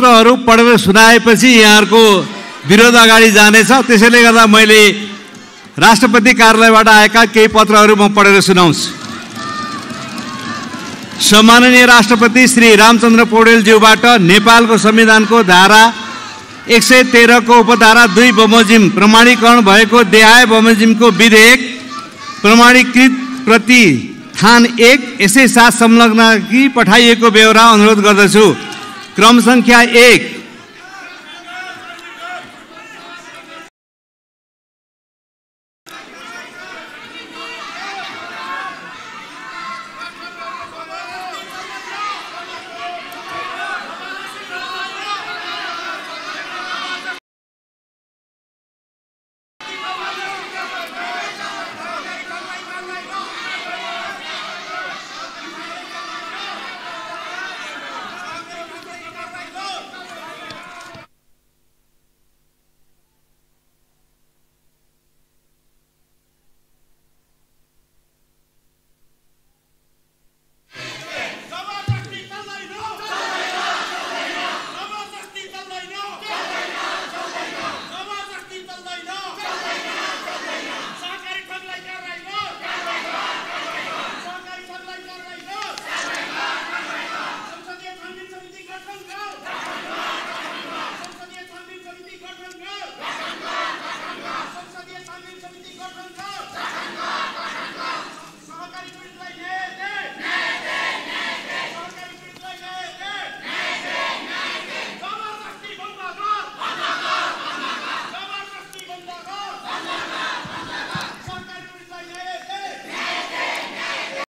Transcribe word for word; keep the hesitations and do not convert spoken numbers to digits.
पत्रहरू पढेर सुनाएपछि यहाँहरूको विरोध अगाडि जानेछ। त्यसैले गर्दा मैले राष्ट्रपति कार्यालयबाट आएका केही पत्रहरू म पढेर सुनाउँछु। सम्माननीय राष्ट्रपति श्री रामचन्द्र पौडेलज्यूबाट नेपालको संविधानको धारा एक सय तेह्र को उपधारा दुई बमोजिम प्रमाणीकरण भएको देहाय बमोजिमको विधेयक प्रमाणीकृत प्रति थान एक यसै साथ संलग्न कि पठाइएको बेहोरा अनुरोध गर्दछु। क्रम संख्या एक